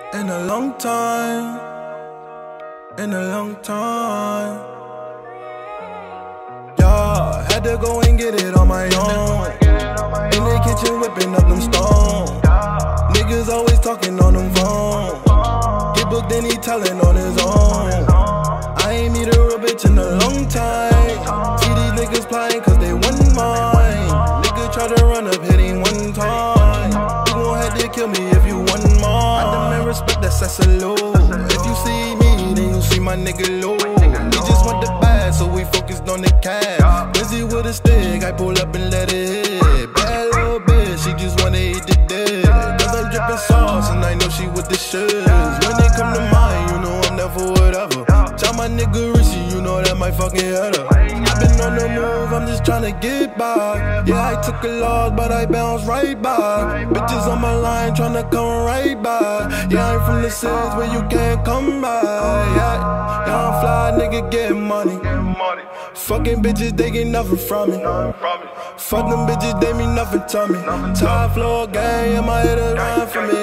In a long time, in a long time. Yeah, had to go and get it on my own. In the kitchen whipping up them stones. Niggas always talking on them phones. Get booked then he telling on his own. I ain't meet a real bitch in a long time. See these niggas playing cause they want mine. Nigga try to run up, hit him one time. You gon' have to kill me if you want more. I demand respect, that's Absalut. If you see me, then you see my nigga low. We just want the bag, so we focused on the cash. Busy with a stick, I pull up and let it hit. Bad little bitch, she just wanna eat the dick. Cause I'm drippin' sauce and I know she with the shiz. When they come to mine, you know I'm there for whatever. Tell my nigga Richie, you know that my fucking head up. I been on the move, I'm just tryna get by. Yeah, I took a loss, but I bounced right back. Bitches on my line tryna come right back. Yeah, I'm from the cities where you can't come by. Yeah, I'm fly, nigga, get money. Fucking bitches, they get nothing from me. Fuck them bitches, they mean nothing to me. Top floor gang, yeah, my head around for me.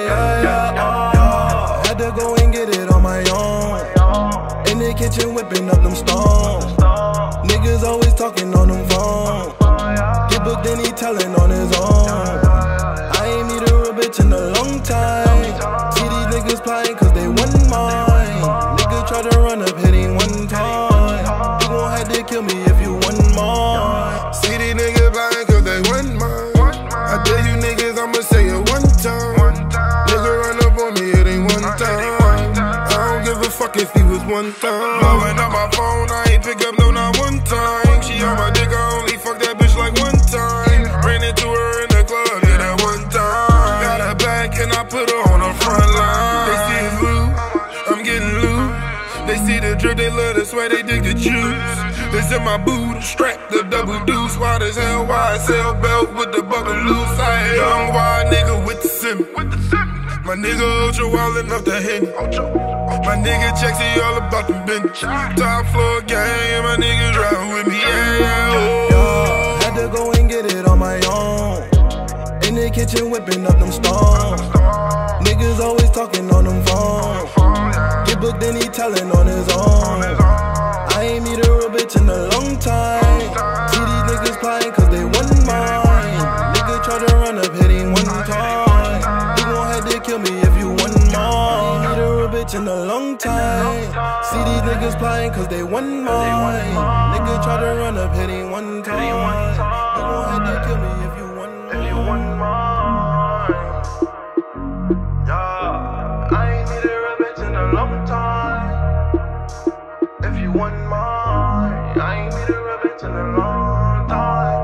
Yeah. Had to go and get it on my own. In the kitchen whipping up them stones. Niggas always talking on them phones. Get booked then he telling on his own. I ain't meet a real bitch in a long time. See these niggas playing cause they want mine. Nigga try to run up, hit him one time. You gon' have to kill me if you want more. See these niggas playing cause they want mine. I tell you niggas I'ma say it one time. Nigga run up on me, it ain't one time. I don't give a fuck if he was one time. Blowing up my phone, I ain't pick up no not one time. She on my dick, I only fuck that bitch like one time. Ran into her in the club, yeah, that one time. Got her back and I put her on the front line. They see it's loose, I'm getting loose. They see the drip, they love the sweat, they dig the juice. This in my boot, strap the double deuce. Wide as hell, YSL belt with the buckle loose. I a young wild nigga with the sim. My nigga Ocho wildin' off the Henny. My nigga checks he all about the business. Top floor gang, and my niggas riding with me. Yeah, had to go and get it on my own. In the kitchen whipping up them stones. Niggas always talking on them phones. Get booked then he telling on his own. I ain't meet a real bitch in a long time. See these niggas playing cause they want mine. Nigga try to run up, hit him one time. You gon' have to kill me if you want more. Meet a real bitch in a long time. See these niggas playing cause they want mine. Nigga try to run up, hit him one time. You gon' have to kill me if you want more. Yeah, I ain't need a real bitch in a long time. If you want mine, I ain't need a real bitch in a long time.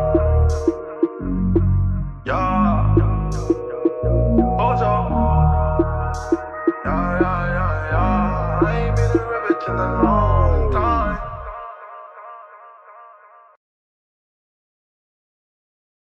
Yeah, Ocho. Yeah. I ain't been a real bitch in a long